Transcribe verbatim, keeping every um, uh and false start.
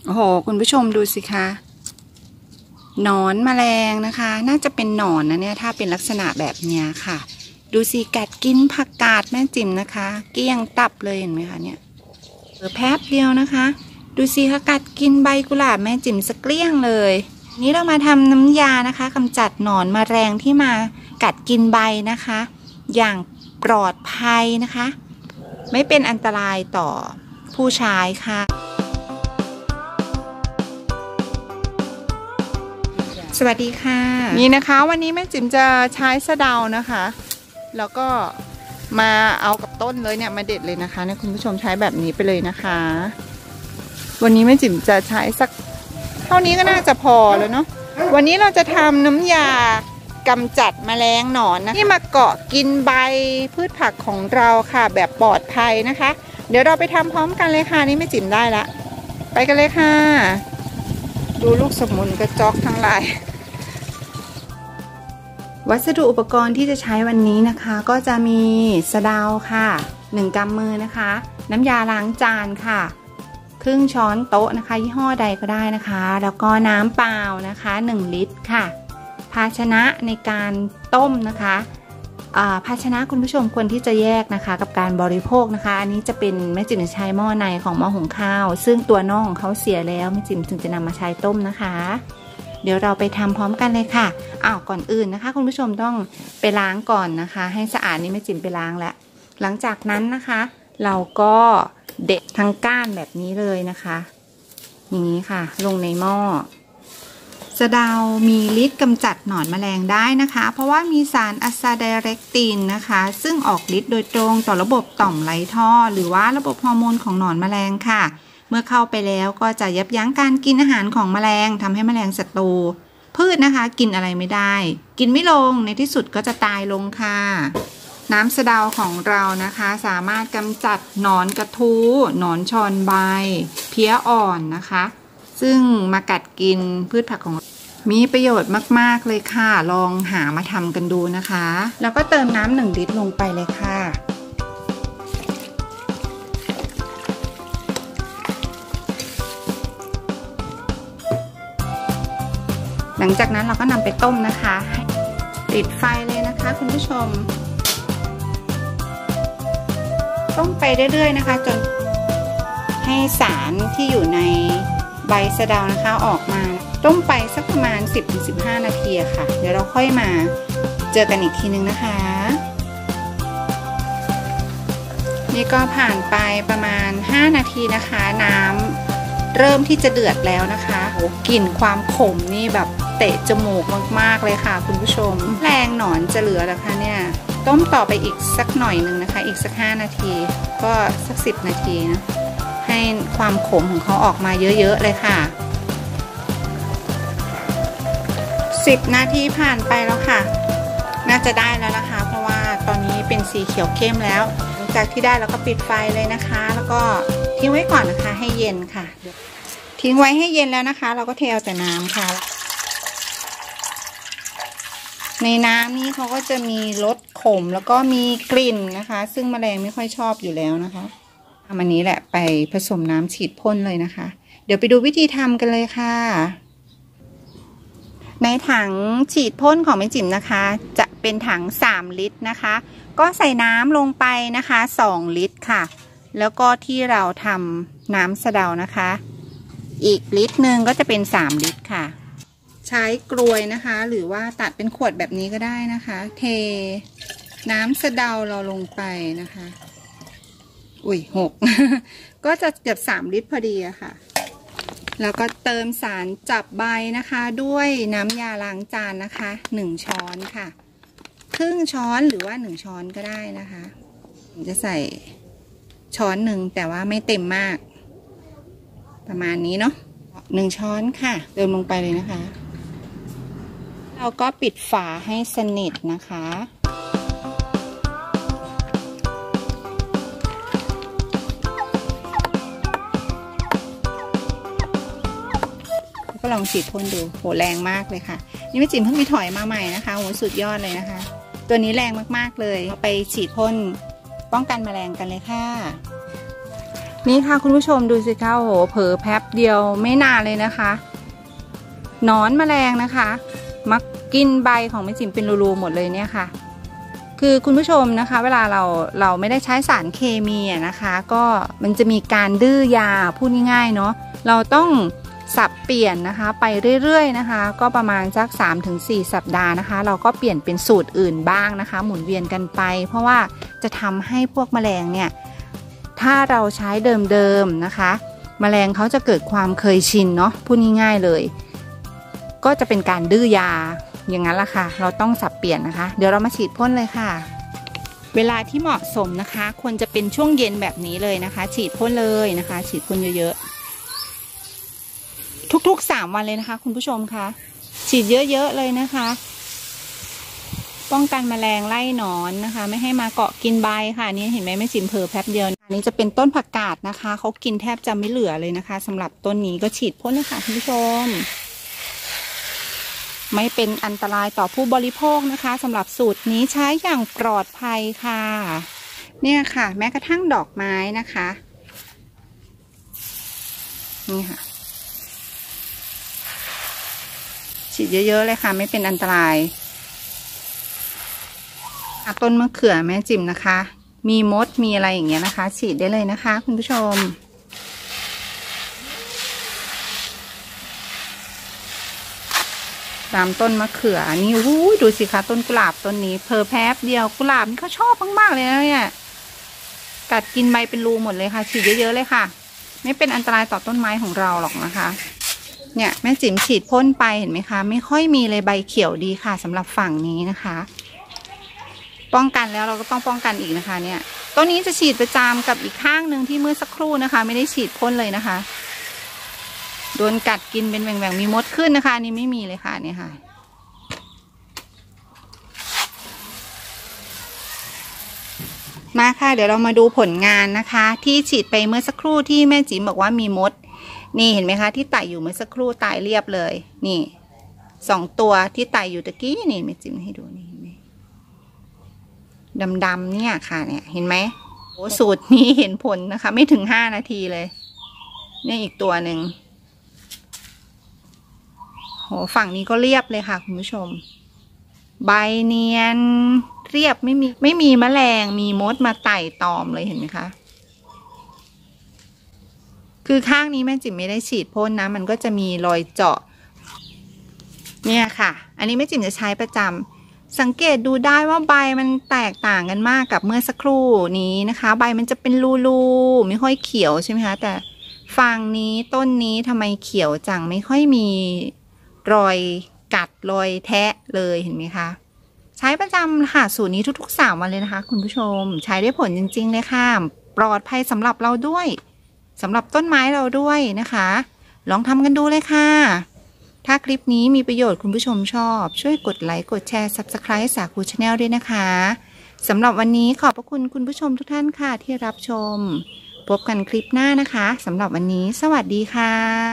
โอ้โหคุณผู้ชมดูสิคะหนอนแมลงนะคะน่าจะเป็นหนอนนะเนี่ยถ้าเป็นลักษณะแบบเนี้ยค่ะดูสิกัดกินผักกาดแม่จิ๋มนะคะเกลี้ยงตับเลยเห็นไหมคะเนี่ยเออแป๊บเดียวนะคะดูสิคะกัดกินใบกุหลาบแม่จิ๋มสักเกลี้ยงเลยนี้เรามาทำน้ำยานะคะกำจัดหนอนแมลงที่มากัดกินใบนะคะอย่างปลอดภัยนะคะไม่เป็นอันตรายต่อผู้ใช้ค่ะสวัสดีค่ะนี่นะคะวันนี้แม่จิ๋มจะใช้สะเดานะคะแล้วก็มาเอากับต้นเลยเนี่ยมาเด็ดเลยนะคะเนี่ยคุณผู้ชมใช้แบบนี้ไปเลยนะคะวันนี้แม่จิ๋มจะใช้สักเท่านี้ก็น่าจะพอแล้วเนาะวันนี้เราจะทำน้ำยากำจัดแมลงหนอนนะที่มาเกาะกินใบพืชผักของเราค่ะแบบปลอดภัยนะคะเดี๋ยวเราไปทำพร้อมกันเลยค่ะนี่แม่จิ๋มได้ละไปกันเลยค่ะดูลูกสมุนกระจอกทั้งหลายวัสดุอุปกรณ์ที่จะใช้วันนี้นะคะก็จะมีสะเดาค่ะหนึ่งกำมือนะคะน้ำยาล้างจานค่ะครึ่งช้อนโต๊ะนะคะยี่ห้อใดก็ได้นะคะแล้วก็น้ำเปล่านะคะหนึ่งลิตรค่ะภาชนะในการต้มนะคะภาชนะคุณผู้ชมควรที่จะแยกนะคะกับการบริโภคนะคะอันนี้จะเป็นแม่จิ๋มใช้หม้อในของหม้อหุงข้าวซึ่งตัวนอกของเขาเสียแล้วแม่จิ๋มจึงจะนำมาใช้ต้มนะคะเดี๋ยวเราไปทำพร้อมกันเลยค่ะอ้าวก่อนอื่นนะคะคุณผู้ชมต้องไปล้างก่อนนะคะให้สะอาดนี่แม่จิ๋มไปล้างแล้วหลังจากนั้นนะคะเราก็เด็ดทั้งก้านแบบนี้เลยนะคะอย่างนี้ค่ะลงในหม้อสะเดามีฤทธิ์กำจัดหนอนแมลงได้นะคะเพราะว่ามีสารอะซาไดเรกตินนะคะซึ่งออกฤทธิ์โดยตรงต่อระบบต่อมไรท่อหรือว่าระบบฮอร์โมนของหนอนแมลงค่ะเมื่อเข้าไปแล้วก็จะยับยั้งการกินอาหารของแมลงทำให้แมลงศัตรูพืชนะคะกินอะไรไม่ได้กินไม่ลงในที่สุดก็จะตายลงค่ะน้ำสะเดาของเรานะคะสามารถกำจัดหนอนกระทู้หนอนชอนใบเพี้ยอ่อนนะคะซึ่งมากัดกินพืชผักของมีประโยชน์มากๆเลยค่ะลองหามาทำกันดูนะคะแล้วก็เติมน้ำหนึ่งลิตรลงไปเลยค่ะหลังจากนั้นเราก็นำไปต้มนะคะปิดไฟเลยนะคะคุณผู้ชมต้มไปเรื่อยๆนะคะจนให้สารที่อยู่ในใบสะเดานะคะออกมาต้มไปสักประมาณ สิบถึงสิบห้า นาทีค่ะเดี๋ยวเราค่อยมาเจอกันอีกทีนึงนะคะนี่ก็ผ่านไปประมาณห้านาทีนะคะน้ำเริ่มที่จะเดือดแล้วนะคะโอ้กลิ่นความขมนี่แบบเตะจมูกมากๆเลยค่ะคุณผู้ชมแรงหนอนจะเหลือแล้วค่ะเนี่ยต้มต่อไปอีกสักหน่อยนึงนะคะอีกสักห้านาทีก็สักสิบนาทีนะให้ความขมของเขาออกมาเยอะๆเลยค่ะสิบนาทีผ่านไปแล้วค่ะน่าจะได้แล้วนะคะเพราะว่าตอนนี้เป็นสีเขียวเข้มแล้วหลังจากที่ได้เราก็ปิดไฟเลยนะคะแล้วก็ทิ้งไว้ก่อนนะคะให้เย็นค่ะทิ้งไว้ให้เย็นแล้วนะคะเราก็เทเอาแต่น้ำค่ะในน้ำนี้เขาก็จะมีรสขมแล้วก็มีกลิ่นนะคะซึ่งแมลงไม่ค่อยชอบอยู่แล้วนะคะทำอันนี้แหละไปผสมน้ำฉีดพ่นเลยนะคะเดี๋ยวไปดูวิธีทำกันเลยค่ะในถังฉีดพ่นของแม่จิ๋มนะคะจะเป็นถังสามลิตรนะคะก็ใส่น้ำลงไปนะคะสองลิตรค่ะแล้วก็ที่เราทำน้ำสะเดานะคะอีกลิตรหนึ่งก็จะเป็นสามลิตรค่ะใช้กลวยนะคะหรือว่าตัดเป็นขวดแบบนี้ก็ได้นะคะเทน้ำสะเดาเราลงไปนะคะอุ้ยหก ก็จะเกือบสามลิตรพอดีอะค่ะแล้วก็เติมสารจับใบนะคะด้วยน้ำยาล้างจานนะคะหนึ่งช้อนค่ะครึ่งช้อนหรือว่าหนึ่งช้อนก็ได้นะคะจะใส่ช้อนหนึ่งแต่ว่าไม่เต็มมากประมาณนี้เนาะหนึ่งช้อนค่ะเติมลงไปเลยนะคะเราก็ปิดฝาให้สนิทนะคะก็ลองฉีดพ่นดูโหแรงมากเลยค่ะนี่แม่จิ๋มเพิ่งมีถอยมาใหม่นะคะโหสุดยอดเลยนะคะตัวนี้แรงมากๆเลยไปฉีดพ่นป้องกันแมลงกันเลยค่ะนี่ค่ะคุณผู้ชมดูสิคะโอ้โหเผลอแป๊บเดียวไม่นานเลยนะคะหนอนแมลงนะคะมักกินใบของแม่จิ๋มเป็นรูๆหมดเลยเนี่ยค่ะคือคุณผู้ชมนะคะเวลาเราเราไม่ได้ใช้สารเคมีนะคะก็มันจะมีการดื้อยาพูดง่ายๆเนาะเราต้องสับเปลี่ยนนะคะไปเรื่อยๆนะคะก็ประมาณสัก สามถึงสี่ สัปดาห์นะคะเราก็เปลี่ยนเป็นสูตรอื่นบ้างนะคะหมุนเวียนกันไปเพราะว่าจะทำให้พวกแมลงเนี่ยถ้าเราใช้เดิมๆนะคะแมลงเขาจะเกิดความเคยชินเนาะพูดง่ายๆเลยก็จะเป็นการดื้อยาอย่างนั้นล่ะค่ะเราต้องสับเปลี่ยนนะคะเดี๋ยวเรามาฉีดพ่นเลยค่ะเวลาที่เหมาะสมนะคะควรจะเป็นช่วงเย็นแบบนี้เลยนะคะฉีดพ่นเลยนะคะฉีดพ่นเยอะๆทุกๆสามวันเลยนะคะคุณผู้ชมคะฉีดเยอะๆเลยนะคะป้องกันแมลงไล่หนอนนะคะไม่ให้มาเกาะกินใบค่ะนี่เห็นไหมไม่จิ๋มเผลอแป๊บเดียวอันนี้จะเป็นต้นผักกาดนะคะเขากินแทบจะไม่เหลือเลยนะคะสำหรับต้นนี้ก็ฉีดพ่นเลยค่ะคุณผู้ชมไม่เป็นอันตรายต่อผู้บริโภคนะคะสำหรับสูตรนี้ใช้อย่างปลอดภัยค่ะเนี่ยค่ะแม้กระทั่งดอกไม้นะคะนี่ค่ะฉีดเยอะๆเลยค่ะไม่เป็นอันตรายต้นมะเขือแม่จิ๋มนะคะมีมดมีอะไรอย่างเงี้ยนะคะฉีดได้เลยนะคะคุณผู้ชมตามต้นมะเขือนี่วู้ดูสิคะต้นกุหลาบต้นนี้เพอแป๊บเดียวกุหลาบนี่เขาชอบมากๆเลยนะเนี่ยกัดกินใบเป็นรูหมดเลยค่ะฉีดเยอะๆเลยค่ะไม่เป็นอันตรายต่อต้นไม้ของเราหรอกนะคะเนี่ยแม่จิ๋มฉีดพ่นไปเห็นไหมคะไม่ค่อยมีเลยใบเขียวดีค่ะสำหรับฝั่งนี้นะคะป้องกันแล้วเราก็ต้องป้องกันอีกนะคะเนี่ยต้นนี้จะฉีดประจำกับอีกข้างหนึ่งที่เมื่อสักครู่นะคะไม่ได้ฉีดพ่นเลยนะคะโดนกัดกินเป็นแหว่งๆมีมดขึ้นนะคะนี่ไม่มีเลยค่ะเนี่ยค่ะมาค่ะเดี๋ยวเรามาดูผลงานนะคะที่ฉีดไปเมื่อสักครู่ที่แม่จิ๋มบอกว่ามีมดนี่เห็นไหมคะที่ไต่อยู่เมื่อสักครู่ตายเรียบเลยนี่สองตัวที่ไต่อยู่ตะกี้นี่แม่จิ๋มให้ดูนี่เห็นไหมดำๆเนี่ยค่ะเนี่ยเห็นไหมโอ้สูตรนี้เห็นผลนะคะไม่ถึงห้านาทีเลยเนี่ยอีกตัวหนึ่งโหฝั่งนี้ก็เรียบเลยค่ะคุณผู้ชมใบเนียนเรียบไม่มีไม่มีแมลงมีมดมาไต่ตอมเลยเห็นไหมคะคือข้างนี้แม่จิ๋มไม่ได้ฉีดพ่นนะมันก็จะมีรอยเจาะเนี่ยค่ะอันนี้แม่จิ๋มจะใช้ประจำสังเกตดูได้ว่าใบมันแตกต่างกันมากกับเมื่อสักครู่นี้นะคะใบมันจะเป็นรูๆไม่ค่อยเขียวใช่ไหมคะแต่ฝั่งนี้ต้นนี้ทำไมเขียวจังไม่ค่อยมีรอยกัดรอยแทะเลยเห็นไหมคะใช้ประจำค่ะสูตรนี้ทุกๆสามวันเลยนะคะคุณผู้ชมใช้ได้ผลจริงๆเลยค่ะปลอดภัยสำหรับเราด้วยสำหรับต้นไม้เราด้วยนะคะลองทำกันดูเลยค่ะถ้าคลิปนี้มีประโยชน์คุณผู้ชมชอบช่วยกดไลค์กดแชร์ ซับสไครบ์ สาคู ชาแนล ด้วยนะคะสำหรับวันนี้ขอบพระคุณคุณผู้ชมทุกท่านค่ะที่รับชมพบกันคลิปหน้านะคะสำหรับวันนี้สวัสดีค่ะ